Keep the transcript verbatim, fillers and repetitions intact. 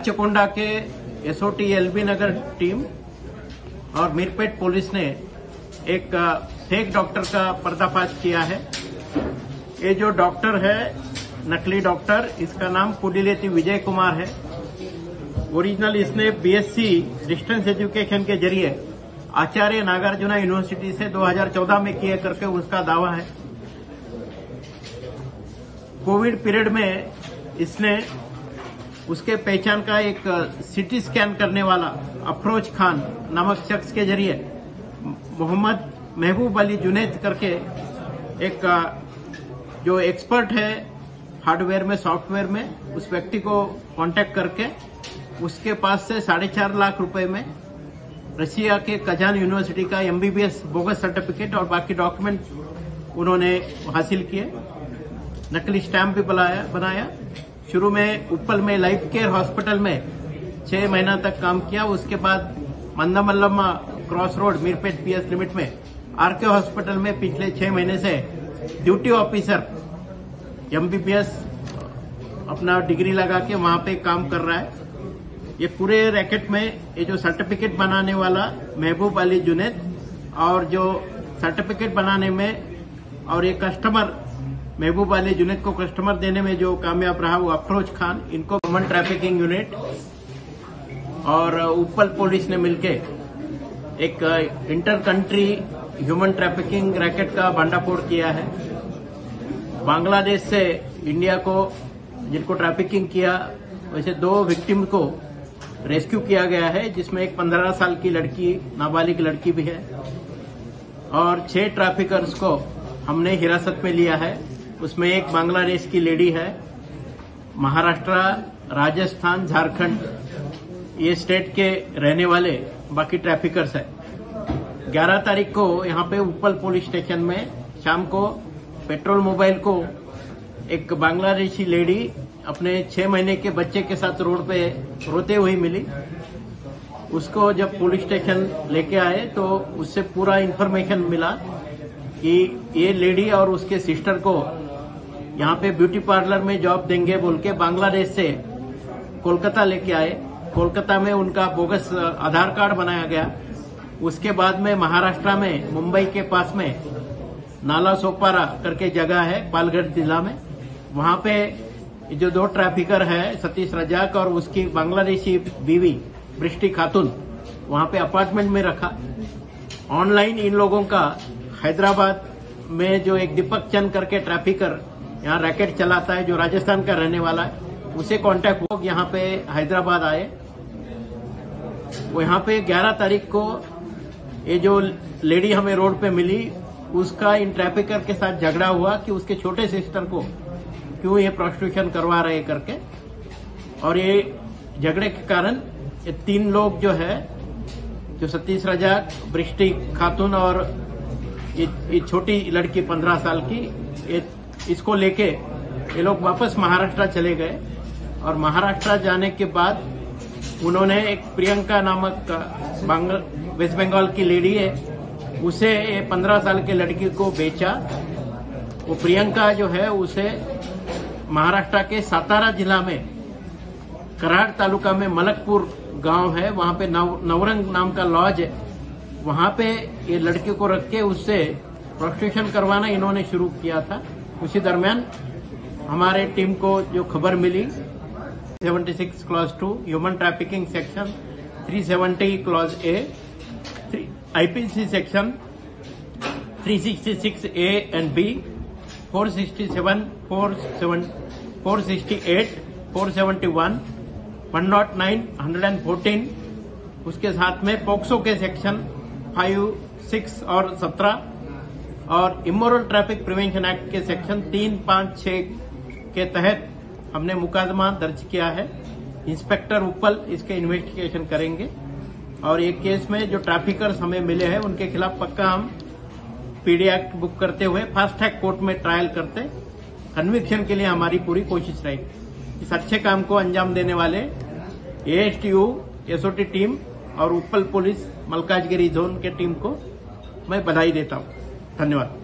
चकुंडा के SOT LB नगर team और Meerpet police ने एक फेक डॉक्टर का पर्दाफाश किया है। ये जो डॉक्टर है, नकली डॉक्टर, इसका नाम कुडिलेती विजय कुमार है। ओरिजिनल इसने बीएससी डिस्टेंस एजुकेशन के जरिए आचार्य नागार्जुना यूनिवर्सिटी से दो हज़ार चौदह में किए करके उसका दावा है। कोविड पीरियड में इसने उसके पहचान का एक सीटी स्कैन करने वाला अफरोज खान नामक शख्स के जरिए मोहम्मद महबूब अली जुनैद करके एक जो एक्सपर्ट है हार्डवेयर में, सॉफ्टवेयर में, उस व्यक्ति को कांटेक्ट करके उसके पास से साढ़े चार लाख रुपए में रशिया के कजान यूनिवर्सिटी का एमबीबीएस बोगस सर्टिफिकेट और बाकी डॉक्यूमेंट उन्होंने हासिल किए। नकली स्टैम्प भी बनाया बनाया शुरू में उप्पल में लाइफ केयर हॉस्पिटल में छह महीना तक काम किया। उसके बाद Mandamallamma cross road Meerpet PS limit में आरके हॉस्पिटल में पिछले छह महीने से ड्यूटी ऑफिसर एमबीबीएस अपना डिग्री लगा के वहां पे काम कर रहा है। ये पूरे रैकेट में ये जो सर्टिफिकेट बनाने वाला महबूब अली जुनैद और जो सर्टिफिकेट बनाने में और ये कस्टमर महबूब अली जुनैद को कस्टमर देने में जो कामयाब रहा वो अफरोज खान, इनको ह्यूमन ट्रैफिकिंग यूनिट और उप्पल पुलिस ने मिलके एक inter country human trafficking racket का भंडाफोड़ किया है। बांग्लादेश से इंडिया को जिनको ट्रैफिकिंग किया वैसे दो विक्टिम को रेस्क्यू किया गया है, जिसमें एक पंद्रह साल की लड़की, नाबालिग लड़की भी है, और छह ट्रैफिकर्स को हमने हिरासत में लिया है। उसमें एक बांग्लादेश की लेडी है। महाराष्ट्र, राजस्थान, झारखंड ये स्टेट के रहने वाले बाकी ट्रैफिकर्स है। ग्यारह तारीख को यहाँ पे उप्पल पुलिस स्टेशन में शाम को पेट्रोल मोबाइल को एक बांग्लादेशी लेडी अपने छह महीने के बच्चे के साथ रोड पे रोते हुए मिली। उसको जब पुलिस स्टेशन लेके आए तो उससे पूरा इन्फॉर्मेशन मिला कि ये लेडी और उसके सिस्टर को यहाँ पे ब्यूटी पार्लर में जॉब देंगे बोल के बांग्लादेश से कोलकाता लेके आए। कोलकाता में उनका बोगस आधार कार्ड बनाया गया। उसके बाद में महाराष्ट्र में मुंबई के पास में नाला सोपारा करके जगह है पालघर जिला में, वहां पे जो दो ट्रैफिकर है सतीश रजाक और उसकी बांग्लादेशी बीवी बृष्टि खातून, वहां पे अपार्टमेंट में रखा। ऑनलाइन इन लोगों का हैदराबाद में जो एक दीपक चंद करके ट्रैफिकर यहाँ रैकेट चलाता है, जो राजस्थान का रहने वाला है, उसे कांटेक्ट हो यहाँ पे हैदराबाद आए। वो यहाँ पे ग्यारह तारीख को ये जो लेडी हमें रोड पे मिली, उसका इन ट्रैफिकर के साथ झगड़ा हुआ कि उसके छोटे सिस्टर को क्यों ये प्रोस्टिट्यूशन करवा रहे करके, और ये झगड़े के कारण ये तीन लोग जो है, जो सतीश रजाक, बृष्टि खातून और ये, ये छोटी लड़की पंद्रह साल की, ये इसको लेके ये लोग वापस महाराष्ट्र चले गए। और महाराष्ट्र जाने के बाद उन्होंने एक प्रियंका नामक वेस्ट बंगाल की लेडी है, उसे ये पंद्रह साल की लड़की को बेचा। वो प्रियंका जो है उसे महाराष्ट्र के सातारा जिला में कराड तालुका में मलकपुर गांव है, वहां पे नव, नवरंग नाम का लॉज है, वहां पे ये लड़के को रख के उससे प्रोस्टिट्यूशन करवाना इन्होंने शुरू किया था। उसी दरमियान हमारे टीम को जो खबर मिली, छिहत्तर clause two human trafficking section, तीन सौ सत्तर क्लॉज ए, आईपीसी सेक्शन तीन सौ छियासठ ए एंड बी, चार सौ सड़सठ, चार सौ अड़सठ, चार सौ इकहत्तर, एक सौ नौ, एक सौ चौदह, उसके साथ में पोक्सो के सेक्शन पाँच, छह और सत्रह और इमोरल ट्रैफिक प्रिवेंशन एक्ट के सेक्शन तीन, पाँच, छह के तहत हमने मुकदमा दर्ज किया है। इंस्पेक्टर उप्पल इसके इन्वेस्टिगेशन करेंगे और एक केस में जो ट्रैफिकर्स हमें मिले हैं उनके खिलाफ पक्का हम पीडी एक्ट बुक करते हुए फास्ट ट्रैक कोर्ट में ट्रायल करते कन्विक्शन के लिए हमारी पूरी कोशिश रहेगी। इस अच्छे काम को अंजाम देने वाले एएसटीयू, एसओटी टीम और उप्पल पुलिस मलकाजगिरी जोन के टीम को मैं बधाई देता हूं। धन्यवाद।